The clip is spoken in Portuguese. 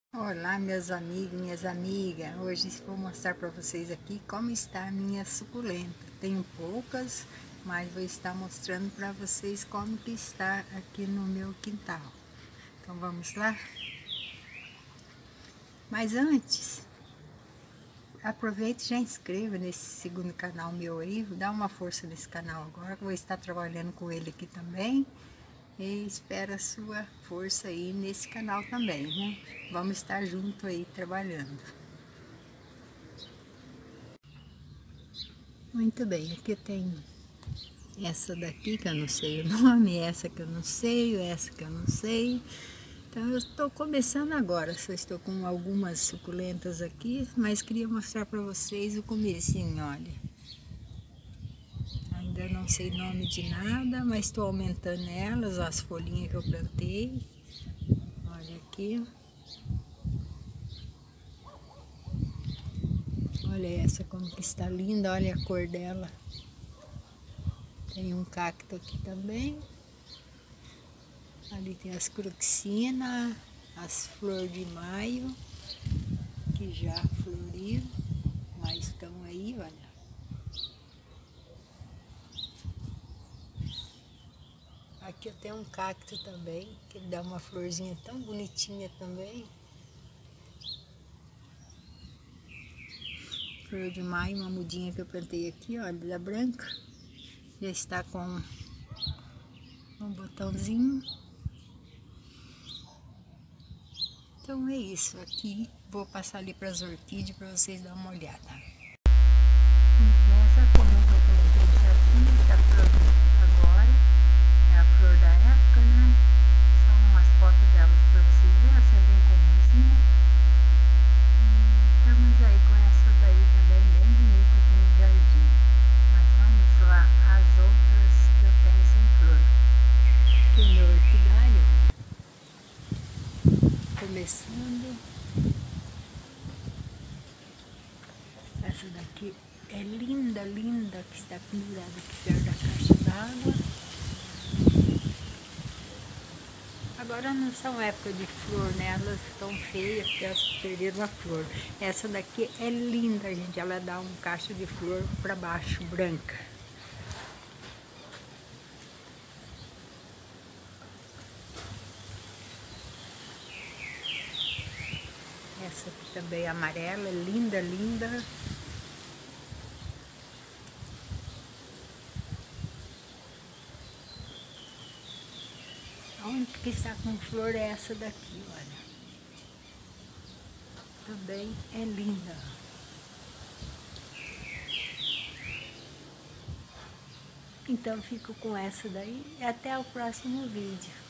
Olá, meus amigos, minhas amigas. Hoje vou mostrar para vocês aqui como está a minha suculenta. Tenho poucas, mas vou estar mostrando para vocês como que está aqui no meu quintal. Então vamos lá? Mas antes, aproveite e já inscreva nesse segundo canal meu aí. Dá uma força nesse canal agora, que eu vou estar trabalhando com ele aqui também. E espero a sua força aí nesse canal também, né? Vamos estar junto aí trabalhando. Muito bem, aqui tem essa daqui que eu não sei o nome, essa que eu não sei, essa que eu não sei. Então eu estou começando agora, só estou com algumas suculentas aqui, mas queria mostrar para vocês o comecinho, olha. Ainda não sei nome de nada, mas estou aumentando elas, as folhinhas que eu plantei. Olha aqui. Olha essa como que está linda, olha a cor dela. Tem um cacto aqui também. Ali tem as cruxinas, as flores de maio, que já floriram, mas estão aí, olha. Aqui eu tenho um cacto também, que ele dá uma florzinha tão bonitinha também. Flor de maio, uma mudinha que eu plantei aqui, olha, da branca. Já está com um botãozinho. Então é isso aqui. Vou passar ali para as orquídeas para vocês darem uma olhada. Essa como eu coloquei no jardim, está florindo agora. É a flor da época, né? São umas fotos delas para vocês verem, assim é bem comumzinha. Estamos aí com essa daí também bem bonita aqui no jardim. Mas vamos lá as outras que eu tenho sem flor. Aqui no orquidário, começando. Essa daqui é linda, linda, que está pendurada aqui perto da caixa d'água. Agora não são época de flor, né? Elas estão feias porque elas perderam a flor. Essa daqui é linda, gente. Ela dá um cacho de flor para baixo, branca. Essa aqui também é amarela, linda, linda. A única que está com flor é essa daqui, olha. Também é linda. Então fico com essa daí e até o próximo vídeo.